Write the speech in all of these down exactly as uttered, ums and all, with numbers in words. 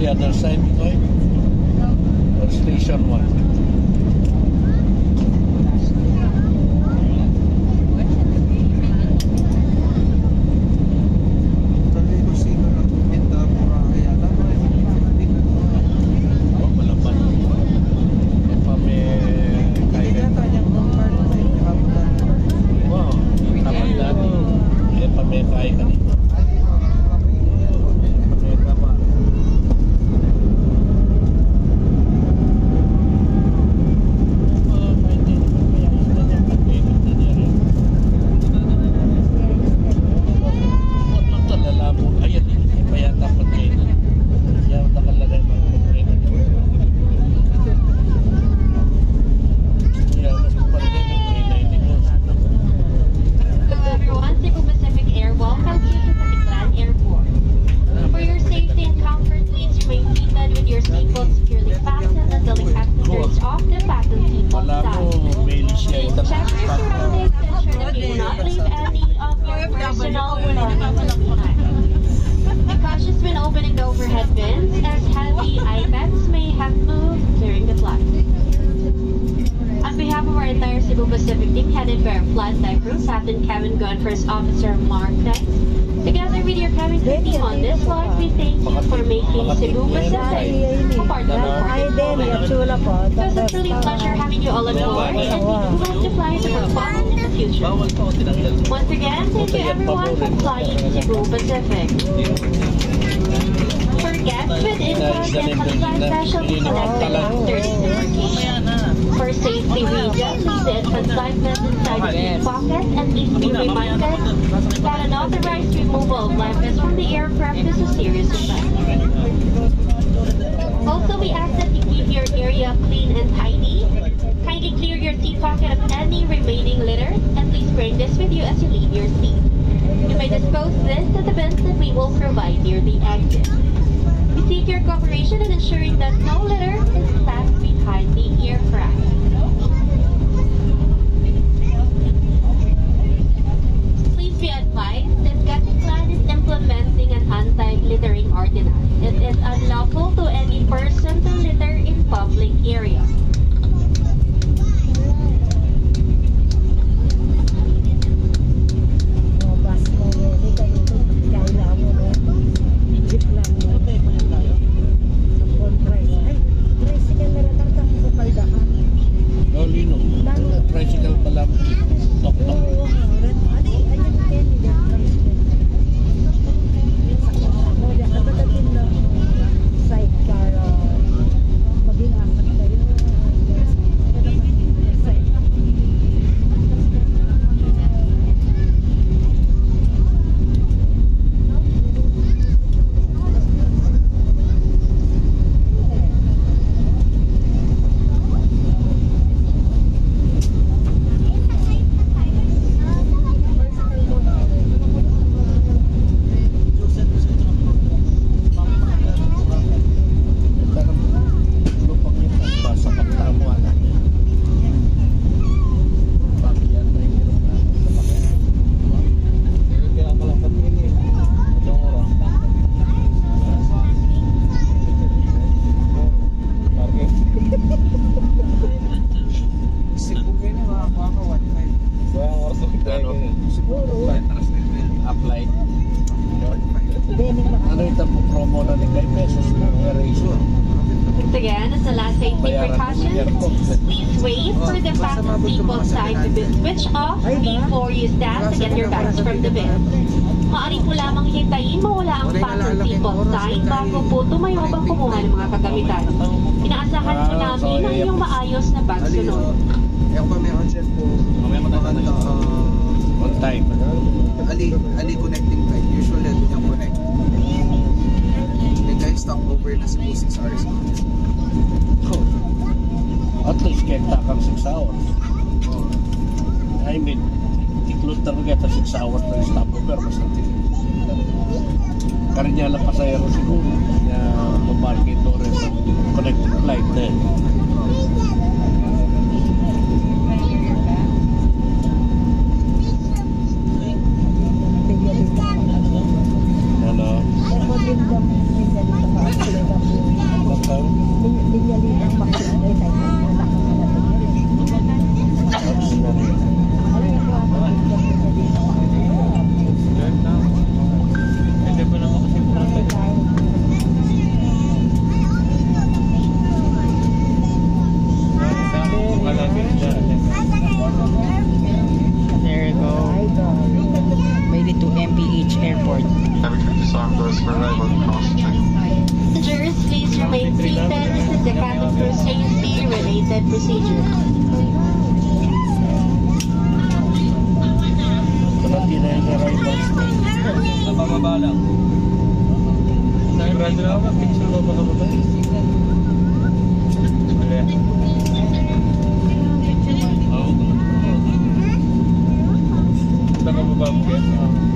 the other side, right? Or station one. Once again, thank you everyone for flying Cebu Pacific. For guests with in-person flight special connected after disembarkation. For safety reasons, leave the infant flight vest inside your pocket and please be reminded that unauthorized removal of life vests from the aircraft is a serious offense. Also, we ask that you keep your area clean and tidy. Kindly clear your seat pocket of any remaining litter and please bring this with you as you leave your seat. You may dispose this at the bins that we will provide near the exit. We seek your cooperation in ensuring that no litter is left behind the aircraft. Please be advised that Gatticlan is implementing an anti-littering ordinance. It is unlawful to any person to litter in public areas. Tricycle pala. Tok-tok. Again, as a last safety precaution, please wait for the fasten seatbelt sign to be switched off before you stand to get your bags from the bin. Maaari po lamang hintayin mawala ang fasten seatbelt sign bago po tumayo bang kumuha ng mga kagamitan. Inaasahan po namin ang inyong maayos na pagsunod. Ewan pa meron dyan po on time. Ali, Ali connecting time. Usually, ito yung connect. May stop over na si six hours. At least kaya kang six hours. I mean, include talaga ito six hours na stopover. Basta karinya lang pasayero siguro na mamarket o rin connecting flight na eh. Hello? standard procedure. Kalati na yung arrivals. Napababa lang. Sigurado na ako, picture mo baka ba? Mali. Oo. Napababa mo yan.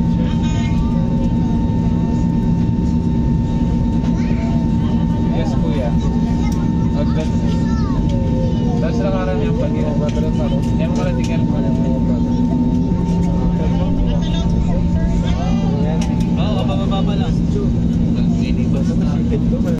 Yes, kuya. Agad. Tapos lang araw niya pag-iwan. Yan mo pala tingnan mo.